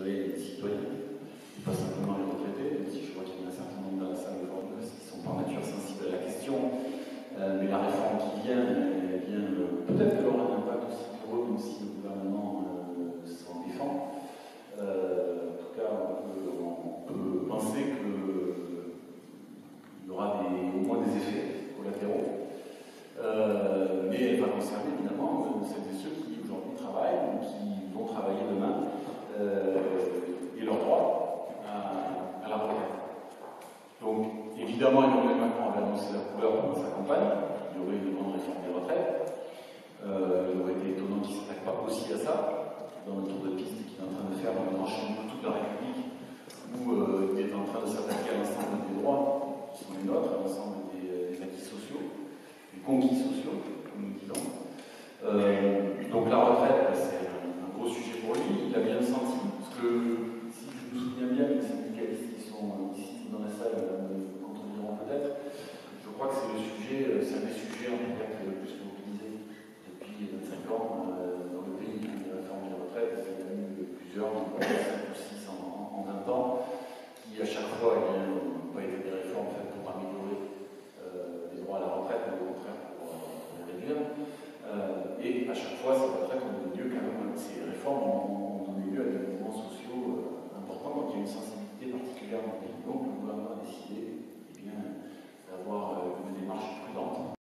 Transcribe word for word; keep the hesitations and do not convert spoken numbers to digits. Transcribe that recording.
citoyennes et des citoyens, et pas simplement les retraités, même si je vois qu'il y en a un certain nombre dans la salle aujourd'hui parce qu'ils sont par nature sensibles à la question, euh, mais la réforme qui vient, elle vient euh, peut-être qu'elle aura un impact aussi pour eux, même si le gouvernement euh, s'en défend. Euh, en tout cas, on peut, on peut penser qu'il y aura des, au moins des effets collatéraux. Euh, mais elle va concerner évidemment celles et ceux qui aujourd'hui travaillent ou qui vont travailler demain euh, et leur droit à, à la retraite. Donc évidemment, Emmanuel Macron avait annoncé la couleur pendant sa campagne, il y aurait une grande réforme des retraites. Euh, il aurait été étonnant qu'il ne s'attaque pas aussi à ça, dans le tour de piste qu'il est en train de faire dans le grand chemin de toute la République, où euh, il est en train de s'attaquer à l'ensemble des droits qui sont les nôtres, à l'ensemble des, des acquis sociaux, des conquis sociaux, comme nous disons. Euh, donc la retraite, bah, c'est un, un gros sujet pour lui, il a bien senti, parce que si je me souviens bien, les syndicalistes qui sont ici dans la salle me contrediront peut-être, je crois que c'est le sujet, c'est un des sujets en tout cas qui est le plus mobilisé depuis vingt-cinq ans euh, dans le pays, la réforme des retraites. Il y en a eu plusieurs, cinq ou six en, en vingt ans, qui à chaque fois eh bien, n'ont pas été